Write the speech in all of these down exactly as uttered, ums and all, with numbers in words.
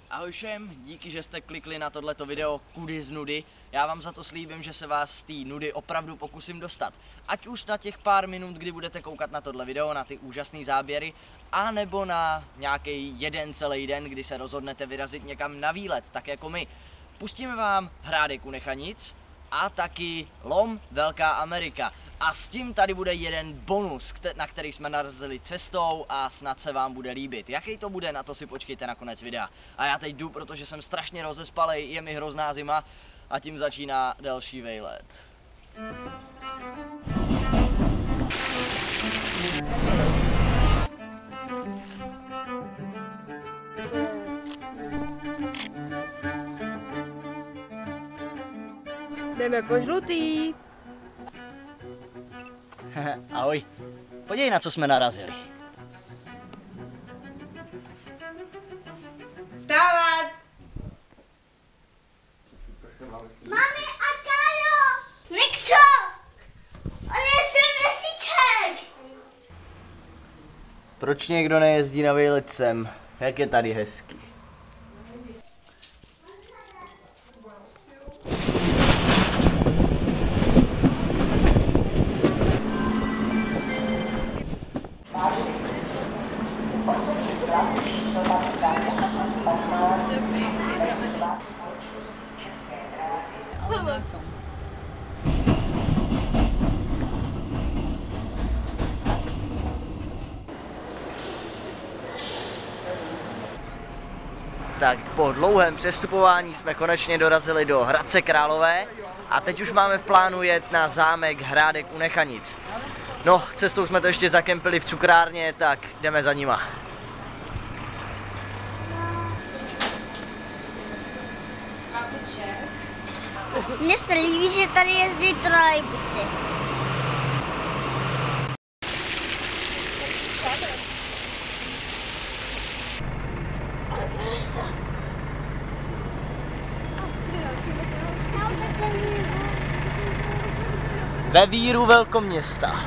Ahoj všem, díky, že jste klikli na tohleto video Kudy z nudy. Já vám za to slíbím, že se vás z té nudy opravdu pokusím dostat. Ať už na těch pár minut, kdy budete koukat na tohle video, na ty úžasné záběry, a nebo na nějaký jeden celý den, kdy se rozhodnete vyrazit někam na výlet, tak jako my. Pustíme vám Hrádek u Nechanic a taky Lom Velká Amerika. A s tím tady bude jeden bonus, na který jsme narazili cestou a snad se vám bude líbit. Jaký to bude, na to si počkejte na konec videa. A já teď jdu, protože jsem strašně rozespalej, je mi hrozná zima a tím začíná další vejlet. Jdeme po žlutý. Ahoj, podívej, na co jsme narazili. Vstávat! Mami a Kájo! Nikdo! On je silnější. Proč někdo nejezdí na výlet sem? Jak je tady hezky. Tak po dlouhém přestupování jsme konečně dorazili do Hradce Králové a teď už máme v plánu jet na zámek Hrádek u Nechanic. No, cestou jsme to ještě zakempili v cukrárně, tak jdeme za nima. Mně se líbí, že tady jezdí trolejbusy. Ve víru velkoměsta.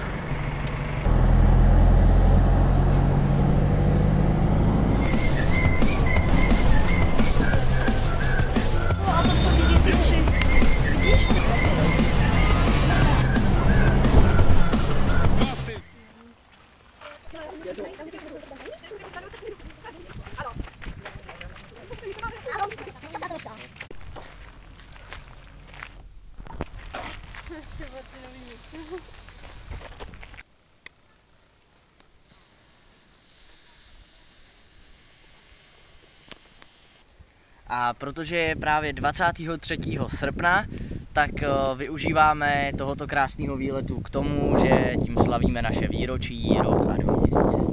A protože je právě dvacátého třetího srpna, tak využíváme tohoto krásného výletu k tomu, že tím slavíme naše výročí rok a dva tisíce.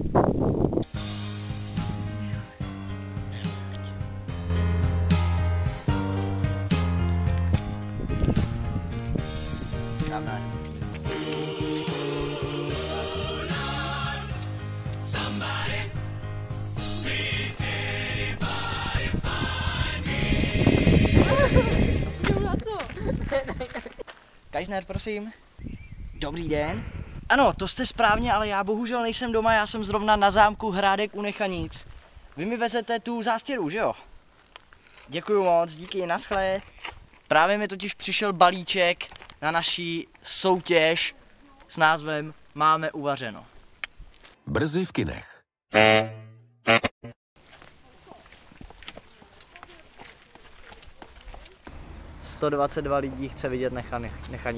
Kajzner, prosím. Dobrý den. Ano, to jste správně, ale já bohužel nejsem doma, já jsem zrovna na zámku Hrádek u Nechanic. Vy mi vezete tu zástěru, že jo? Děkuju moc, díky, naschle. Právě mi totiž přišel balíček na naší soutěž s názvem Máme uvařeno. Brzy v kinech. sto dvacet dva lidí chce vidět Nechanice.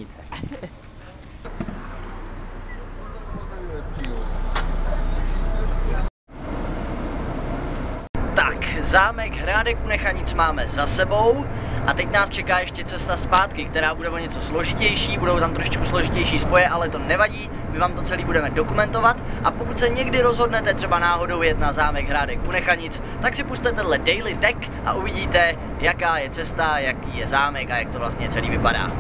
Tak, zámek Hrádek u Nechanic máme za sebou a teď nás čeká ještě cesta zpátky, která bude o něco složitější, budou tam trošičku složitější spoje, ale to nevadí, my vám to celý budeme dokumentovat a pokud se někdy rozhodnete třeba náhodou jet na zámek Hrádek u Nechanic, tak si pusťte tenhle daily tag a uvidíte, jaká je cesta, jaký je zámek a jak to vlastně celý vypadá.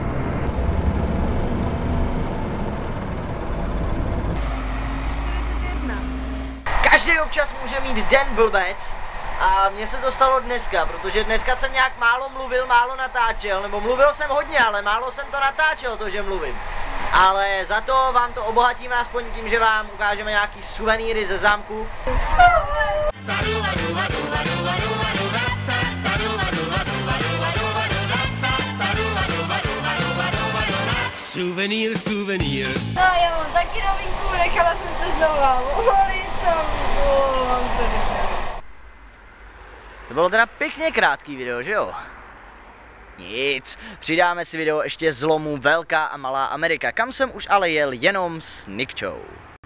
Každý občas může mít den blbec a mně se to stalo dneska, protože dneska jsem nějak málo mluvil, málo natáčel, nebo mluvil jsem hodně, ale málo jsem to natáčel, to, že mluvím. Ale za to vám to obohatíme aspoň tím, že vám ukážeme nějaký suvenýry ze zámku. Suvenýr, suvenýr. No já mám taky novinku, nechala jsem se znova. Mohli jsem, mám to nechala. To bylo teda pěkně krátký video, že jo? Nic, přidáme si video ještě z lomu Velká a Malá Amerika, kam jsem už ale jel jenom s Nikčou.